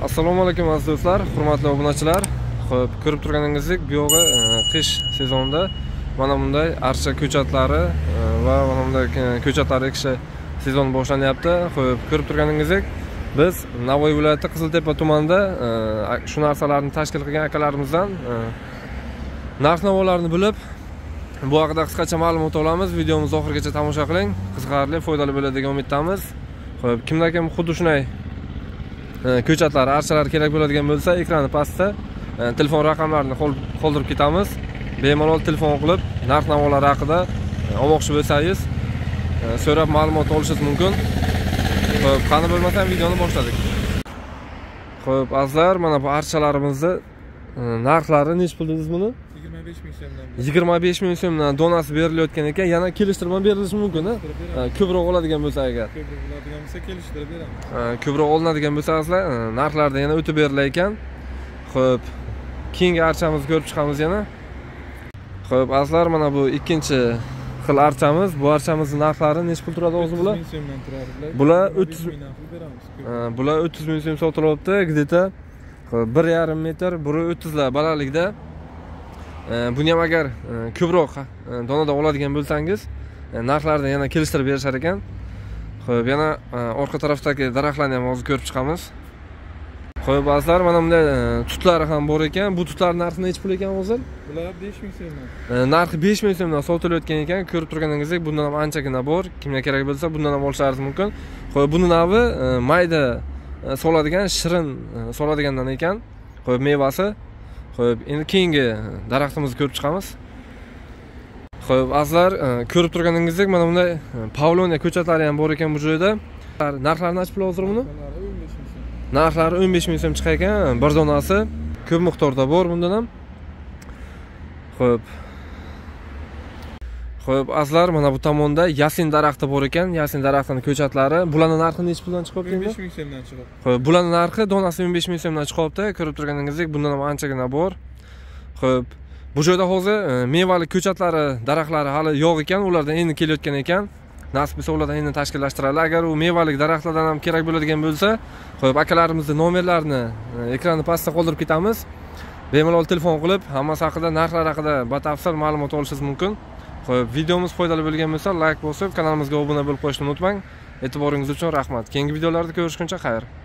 Assalomu alaykum aziz do'stlar, hurmatli obunachilar. Xo'p, ko'rib turganingizdek, bu yog'i qish sezonida mana bunday archa ko'chatlari va mana bunday ko'chatlar ekish sezoni boshlanyapti. Xo'p, ko'rib turganingizdek, biz Navoiy viloyati Qiziltepa tumanida shu narsalarni tashkil qilgan akalarimizdan narx-navolarni bilib, bu haqida qisqacha ma'lumot olamiz. Videomizni oxirigacha tomosha qiling. Qiziqarli, foydali bo'ladi degan umiddamiz. Xo'p, kimdan kim xuddi shunday ko'chatlar, archalar kerak bo'ladigan bo'lsa, ekrani pastda telefon raqamlarini qoldirib ketamiz. Bemalol telefon qilib, narx-navolar haqida olmoqchi bo'lsangiz, so'rab ma'lumot olishingiz mumkin. Xo'p, qani bo'lmasam videoni boshladik. Xo'p, azizlar, mana bu archalarimizni narxlari necha pul dedingiz buni? 25 ming so'mdan. 25 ming so'mdan donasi berilayotgan ekan, yana kelishtirma berilishi mumkin-a? Ko'proq oladigan bo'lsa agar. Ko'proq oladigan bo'lsa kelishtirib beramiz. Ko'proq olinadigan bo'lsa azizlar, narxlarda yana o'tib berilar ekan. Xo'p, keyingi archamizni ko'rib chiqamiz yana. Xo'p, azizlar, mana bu ikkinchi xil archamiz. Bu archamizning narxlari necha pul turadi o'zi bular? 30 ming so'mdan turadi bular. Bular 30 ming narxi beramiz. Bular 30 ming so'm sotilyapti. Где-то 1,5 metr, 1.30 lar balandlikda. Buni ham agar ko'proq donada oladigan bo'lsangiz, narxlarni yana kelishtirib berishar ekan. Xo'p, yana orqa tarafdagi daraxtlarni ham hozir ko'rib chiqamiz. Xo'p, azizlar, mana bunday tutlari ham bor ekan. Bu tutlar narxi necha pul ekan hozir? Bular 5 ming so'mdan. Narxi 5 ming so'mdan sotilayotgan ekan. Ko'rib turganingizdek, bundan ham anchagina bor. Kimga kerak bo'lsa, bundan ham olishingiz mumkin. Xo'p, buni navi mayda soladigan, shirin soladigandan ekan. Xo'p, mevasi. Xo'p, endi keyingi daraxtimizni ko'rib chiqamiz. Xo'p, azizlar, ko'rib turganingizdek, mana bunday Pavlonia ko'chatlari ham bor ekan bu joyda. Narxlari necha pul hozir buni? Narxlari 15 ming so'm chiqar ekan, bir donasi. Ko'p miqdorda bor bundan ham. Xo'p, azizlar, mana bu tomonda yasin daraxti bor ekan. Yasin daraxtining ko'chatlari. Bularning narxi necha puldan chiqyapti endi? 15 ming so'mdan chiqadi. Xo'p, bularning narxi donasi 15 ming so'mdan chiqyapti. Ko'rib turganingizdek, bundan ham anchagina bor. Xo'p, bu joyda hozir mevali ko'chatlari, daraxtlari hali yo'q ekan, ulardan endi kelayotgan ekan. Nasib bo'lsa ulardan endi tashkillashtiradilar. Agar u mevalik daraxtlardan ham kerak bo'ladigan bo'lsa, xo'p, akalarimizning nomerlarini ekranni pastda qoldirib ketamiz. Bemalol telefon qilib, hammasi haqida, narxlar haqida batafsil ma'lumot olishingiz mumkin. Xo'p, videomiz foydali bo'lgan bo'lsa, like bosib, kanalimizga obuna bo'lib qo'yishni unutmang. E'tiboringiz uchun rahmat. Keyingi videolarda ko'rishguncha xayr.